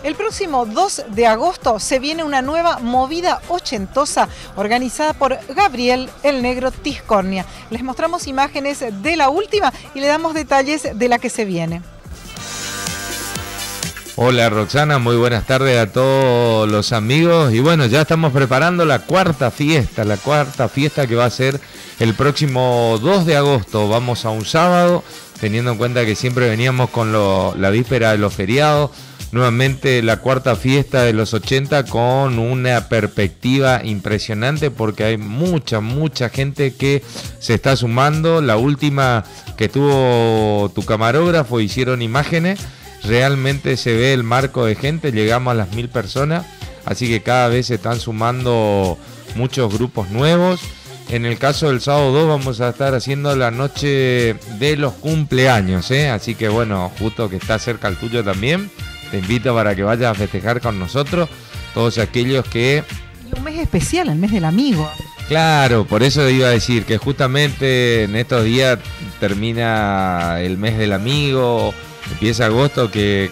El próximo 2 de agosto se viene una nueva movida ochentosa organizada por Gabriel el Negro Tiscornia. Les mostramos imágenes de la última y le damos detalles de la que se viene. Hola Roxana, muy buenas tardes a todos los amigos. Y bueno, ya estamos preparando la cuarta fiesta que va a ser el próximo 2 de agosto. Vamos a un sábado, teniendo en cuenta que siempre veníamos con la víspera de los feriados. Nuevamente la cuarta fiesta de los 80 con una perspectiva impresionante porque hay mucha gente que se está sumando. La última que tuvo tu camarógrafo, hicieron imágenes, realmente se ve el marco de gente, llegamos a las 1000 personas, así que cada vez se están sumando muchos grupos nuevos. En el caso del sábado 2 vamos a estar haciendo la noche de los cumpleaños, así que bueno, justo que está cerca el tuyo también. Te invito para que vayas a festejar con nosotros, todos aquellos que... Y un mes especial, el mes del amigo. Claro, por eso iba a decir que justamente en estos días termina el mes del amigo, empieza agosto, que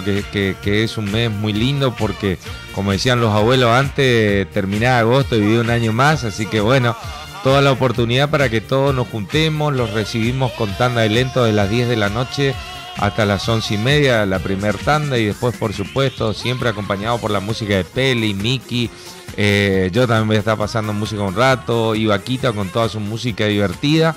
es un mes muy lindo porque, como decían los abuelos antes, terminaba agosto y vivía un año más, así que bueno, toda la oportunidad para que todos nos juntemos, los recibimos con tanda de lento de las 10 de la noche hasta las 11:30, la primer tanda, y después por supuesto siempre acompañado por la música de Peli, Miki, yo también voy a estar pasando música un rato, y Vaquita con toda su música divertida,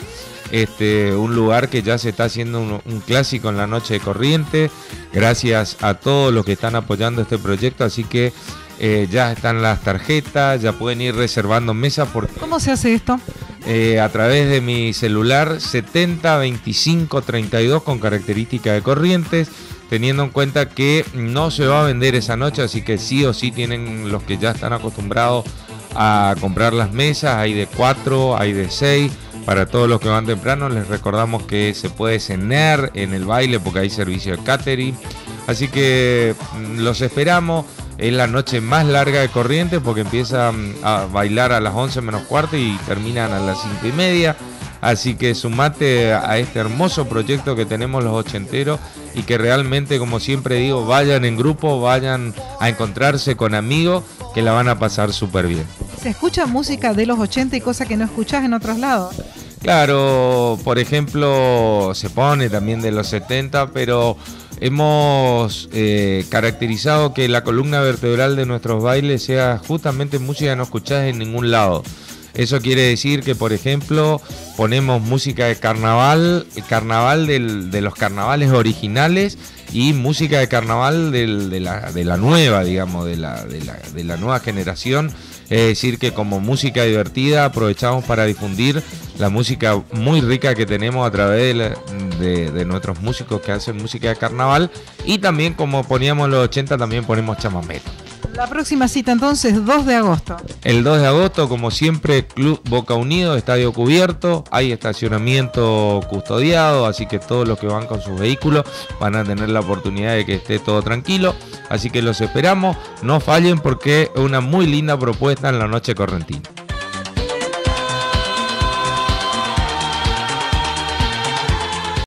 un lugar que ya se está haciendo un clásico en la noche de Corrientes, gracias a todos los que están apoyando este proyecto, así que ya están las tarjetas, ya pueden ir reservando mesas. ¿Cómo se hace esto? A través de mi celular 70 25 32 con característica de Corrientes, teniendo en cuenta que no se va a vender esa noche, así que sí o sí tienen los que ya están acostumbrados a comprar las mesas, hay de 4, hay de 6, para todos los que van temprano. Les recordamos que se puede cenar en el baile porque hay servicio de catering, así que los esperamos. Es la noche más larga de Corrientes porque empiezan a bailar a las 11 menos cuarto y terminan a las 5:30. Así que sumate a este hermoso proyecto que tenemos los ochenteros y que realmente, como siempre digo, vayan en grupo, vayan a encontrarse con amigos que la van a pasar súper bien. Se escucha música de los 80 y cosas que no escuchás en otros lados. Claro, por ejemplo, se pone también de los 70, pero hemos caracterizado que la columna vertebral de nuestros bailes sea justamente música que no escuchás en ningún lado. Eso quiere decir que, por ejemplo, ponemos música de carnaval, el carnaval de los carnavales originales, y música de carnaval de la nueva, digamos, de la nueva generación. Es decir, que como música divertida aprovechamos para difundir la música muy rica que tenemos a través de nuestros músicos que hacen música de carnaval, y también, como poníamos en los 80, también ponemos chamamé. La próxima cita entonces, 2 de agosto. El 2 de agosto, como siempre, Club Boca Unido, estadio cubierto, hay estacionamiento custodiado, así que todos los que van con sus vehículos van a tener la oportunidad de que esté todo tranquilo, así que los esperamos, no fallen porque es una muy linda propuesta en la noche correntina.